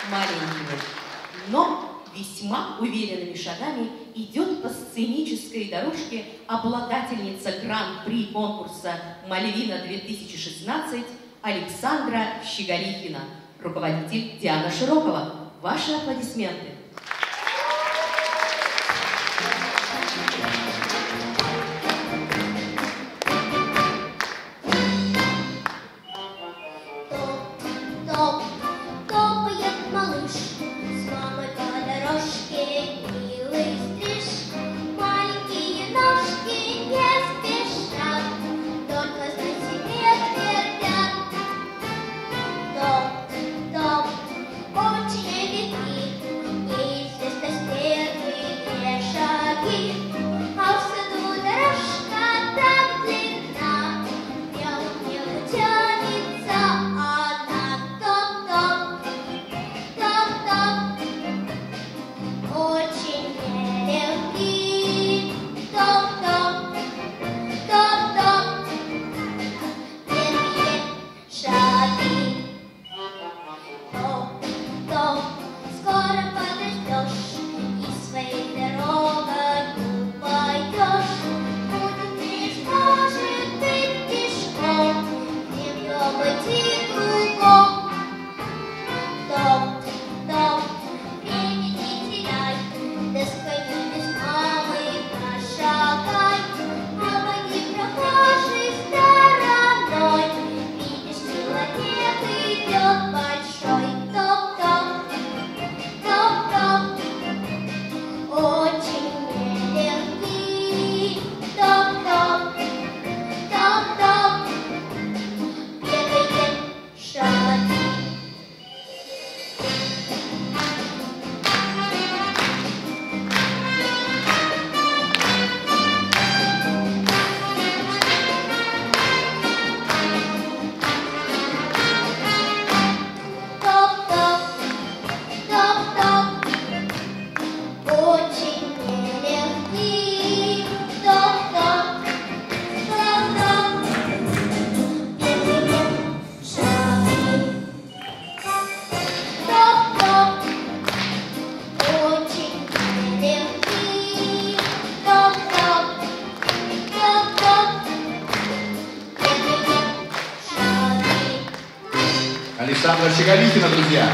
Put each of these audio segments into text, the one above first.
маленькими, но весьма уверенными шагами идет по сценической дорожке обладательница гран-при конкурса «Мальвина-2016» Александра Щеголихина, руководитель Диана Широкова. Ваши аплодисменты. Александра Щеголихина, друзья.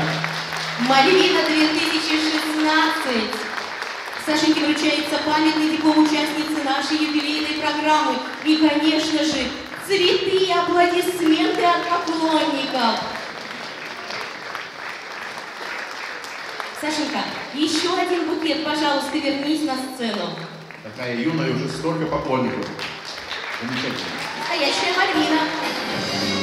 «Мальвина-2016». Сашеньке вручается памятный диплом участницы нашей юбилейной программы. И, конечно же, цветы и аплодисменты от поклонников. Сашенька, еще один букет, пожалуйста, вернись на сцену. Такая юная, уже столько поклонников. Замечательно. Настоящая Мальвина.